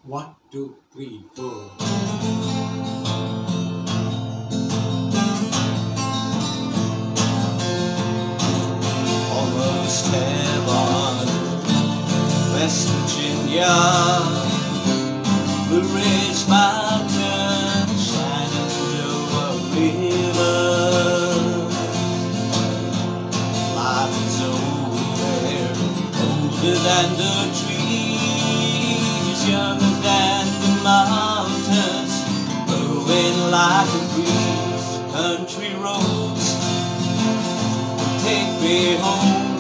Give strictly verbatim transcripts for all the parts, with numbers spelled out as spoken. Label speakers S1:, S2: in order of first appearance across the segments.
S1: One, two, three, four.
S2: Almost heaven, West Virginia, Blue Ridge Mountain, Shenandoah River. Life is over there, older than the trees, younger than the mountains, blowing like a breeze. Country roads take me home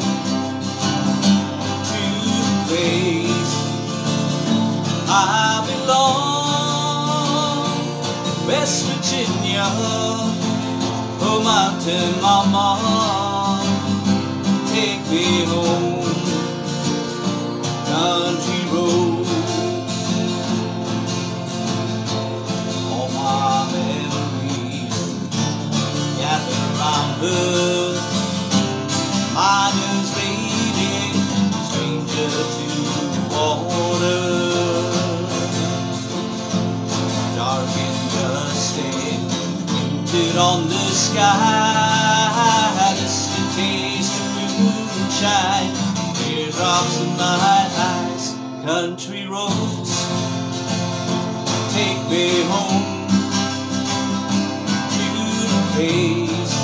S2: to the place I belong. West Virginia, oh mountain mama, take me home. Country roads, all my memories gather round her. Miner's lady, stranger to the water, dark and dusty, painted on the sky, just a taste of moonshine, teardrops in my eyes. Country roads, take me home to the place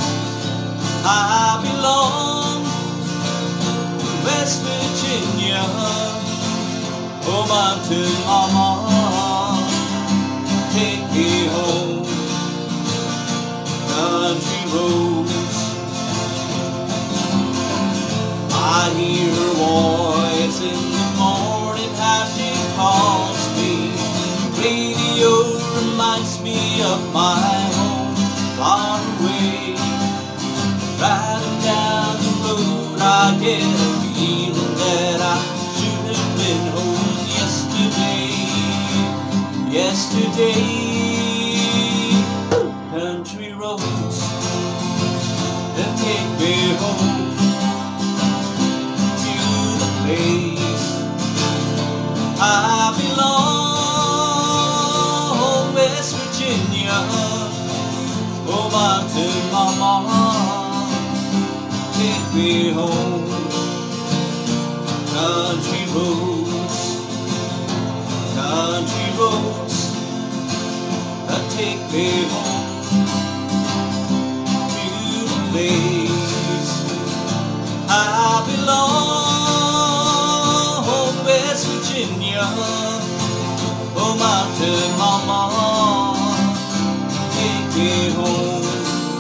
S2: I belong. West Virginia, oh mountain mama, take me home. Country roads, I hear her voice in the morning, how she calls me. The radio reminds me of my home far away. Riding down the road, I get a feeling that I should have been home yesterday. Yesterday, country roads that take me home to the place I belong. West Virginia, oh mountain mama, take me home. Country roads, country roads, that take me home to the place I belong. West Virginia, oh mountain mama, take me home.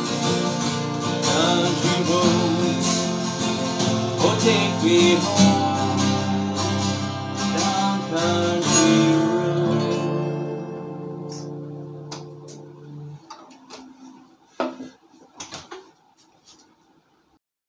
S2: Country roads, oh take me home, down country.